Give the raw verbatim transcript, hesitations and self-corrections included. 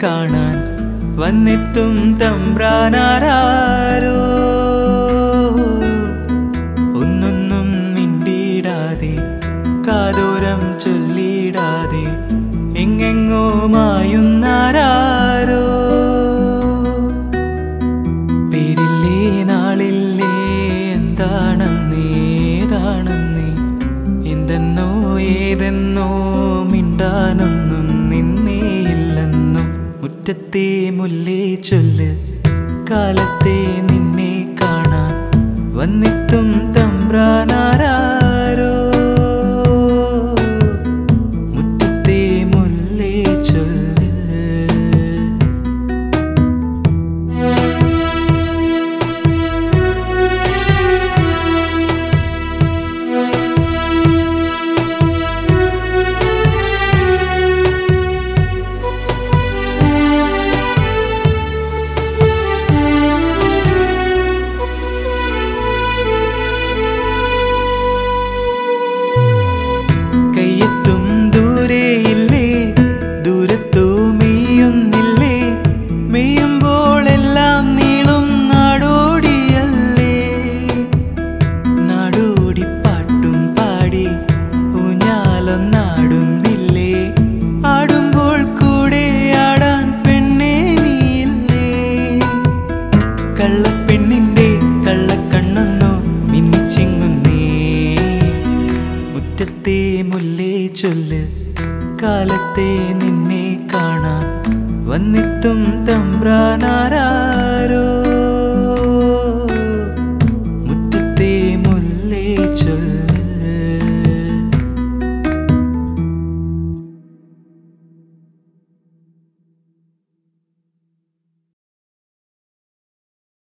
കാണാൻ വന്നെത്തും തമ്പ്രാനാരോ. ഒന്നൊന്നും മിണ്ടിടാതെ കാതോരം ചൊല്ലിടാതെ എങ്ങെങ്ങോ മായുന്നാരോ. പേരില്ലേ നാളില്ലേ എന്താണെന്നേതാണെന്നേ എന്തെന്നോ ഏതെന്നോ മിണ്ടാനൊന്നും നിന്നേയില്ലെന്നോ. മുറ്റത്തെ മുല്ലേ ചൊല്ല് കാലത്തെ നിന്നെ കാണാൻ വന്നെത്തും തമ്പ്രാനാരോ. മുറ്റത്തെ മുല്ലേ ചൊല്ല്. കയ്യെത്തും ദൂരെയില്ലേ ദൂരത്തോ മെയ്യൊന്നില്ലേ മെയ്യുമ്പോഴെല്ലാം നീളും നാടോടിയല്ലേ. നാടോടി പാട്ടും പാടി ഊഞ്ഞാലൊന്നാടുന്നില്ലേ ആടുമ്പോൾ കൂടെ ആടാൻ പെണ്ണേ നീയില്ലേ. കള്ളപ്പെണ്ണിൻ്റെ കള്ളക്കണ്ണൊന്നോ മിന്നിച്ചിങ്ങുന്നേ. മുറ്റത്തെ മുല്ലേ ചൊല്ല് കാലത്തെ നിന്നെ കാണാൻ വന്നെത്തും തമ്പ്രാനാരോ.